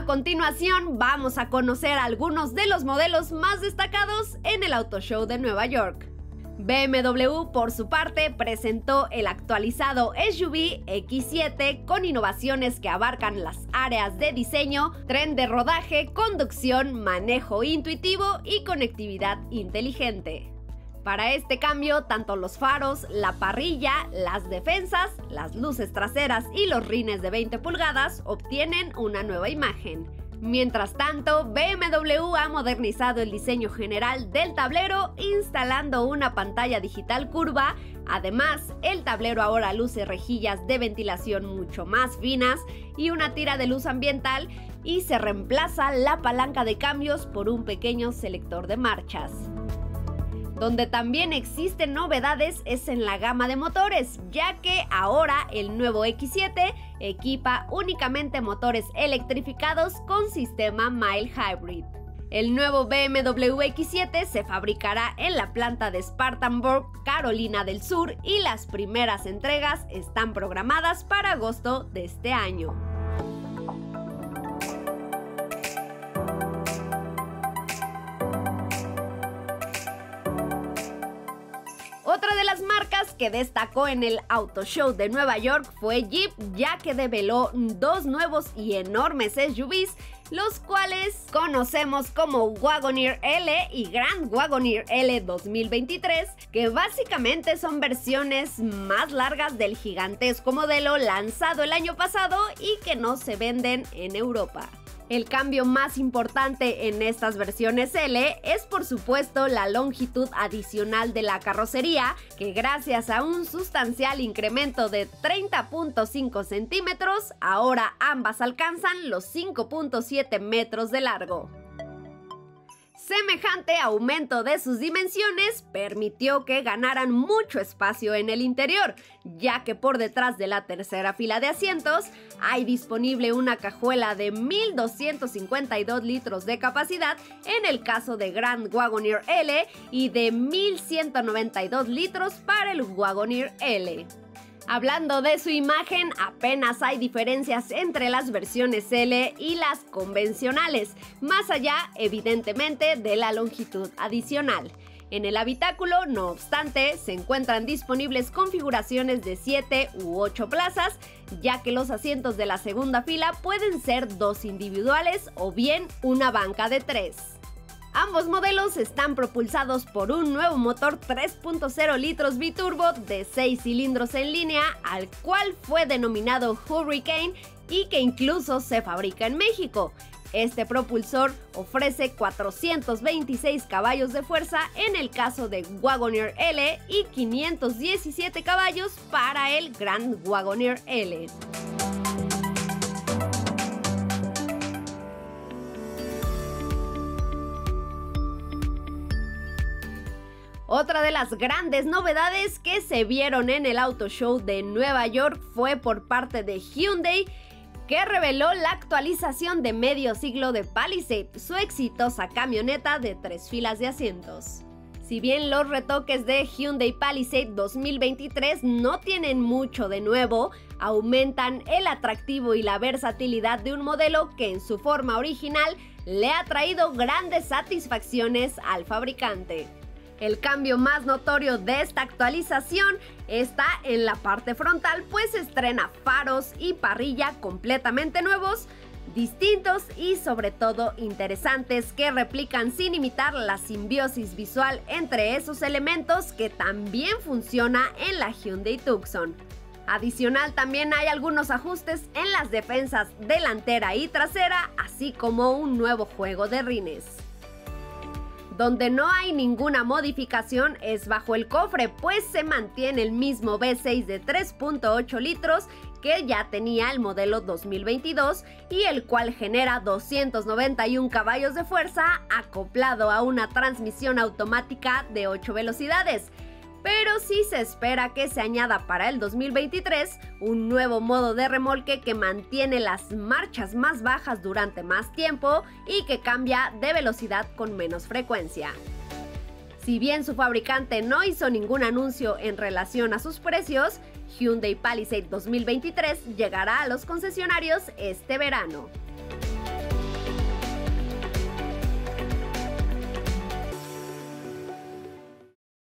continuación vamos a conocer algunos de los modelos más destacados en el Auto Show de Nueva York. BMW, por su parte, presentó el actualizado SUV X7 con innovaciones que abarcan las áreas de diseño, tren de rodaje, conducción, manejo intuitivo y conectividad inteligente. Para este cambio, tanto los faros, la parrilla, las defensas, las luces traseras y los rines de 20 pulgadas obtienen una nueva imagen. Mientras tanto, BMW ha modernizado el diseño general del tablero instalando una pantalla digital curva. Además, el tablero ahora luce rejillas de ventilación mucho más finas y una tira de luz ambiental, y se reemplaza la palanca de cambios por un pequeño selector de marchas. Donde también existen novedades es en la gama de motores, ya que ahora el nuevo X7 equipa únicamente motores electrificados con sistema mild hybrid. El nuevo BMW X7 se fabricará en la planta de Spartanburg, Carolina del Sur, y las primeras entregas están programadas para agosto de este año. Otra de las marcas que destacó en el Auto Show de Nueva York fue Jeep, ya que develó dos nuevos y enormes SUVs, los cuales conocemos como Wagoneer L y Grand Wagoneer L 2023, que básicamente son versiones más largas del gigantesco modelo lanzado el año pasado y que no se venden en Europa. El cambio más importante en estas versiones L es, por supuesto, la longitud adicional de la carrocería, que gracias a un sustancial incremento de 30.5 centímetros, ahora ambas alcanzan los 5.7 metros de largo. Semejante aumento de sus dimensiones permitió que ganaran mucho espacio en el interior, ya que por detrás de la tercera fila de asientos hay disponible una cajuela de 1.252 litros de capacidad en el caso de Grand Wagoneer L y de 1.192 litros para el Wagoneer L. Hablando de su imagen, apenas hay diferencias entre las versiones L y las convencionales, más allá, evidentemente, de la longitud adicional. En el habitáculo, no obstante, se encuentran disponibles configuraciones de 7 u 8 plazas, ya que los asientos de la segunda fila pueden ser 2 individuales o bien una banca de 3. Ambos modelos están propulsados por un nuevo motor 3.0 litros biturbo de 6 cilindros en línea, al cual fue denominado Hurricane y que incluso se fabrica en México. Este propulsor ofrece 426 caballos de fuerza en el caso de Wagoneer L y 517 caballos para el Grand Wagoneer L. Otra de las grandes novedades que se vieron en el Auto Show de Nueva York fue por parte de Hyundai, que reveló la actualización de medio siglo de Palisade, su exitosa camioneta de 3 filas de asientos. Si bien los retoques de Hyundai Palisade 2023 no tienen mucho de nuevo, aumentan el atractivo y la versatilidad de un modelo que en su forma original le ha traído grandes satisfacciones al fabricante. El cambio más notorio de esta actualización está en la parte frontal, pues estrena faros y parrilla completamente nuevos, distintos y sobre todo interesantes, que replican sin imitar la simbiosis visual entre esos elementos que también funciona en la Hyundai Tucson. Adicional, también hay algunos ajustes en las defensas delantera y trasera, así como un nuevo juego de rines. Donde no hay ninguna modificación es bajo el cofre, pues se mantiene el mismo V6 de 3.8 litros que ya tenía el modelo 2022 y el cual genera 291 caballos de fuerza acoplado a una transmisión automática de 8 velocidades. Pero sí se espera que se añada para el 2023 un nuevo modo de remolque que mantiene las marchas más bajas durante más tiempo y que cambia de velocidad con menos frecuencia. Si bien su fabricante no hizo ningún anuncio en relación a sus precios, Hyundai Palisade 2023 llegará a los concesionarios este verano.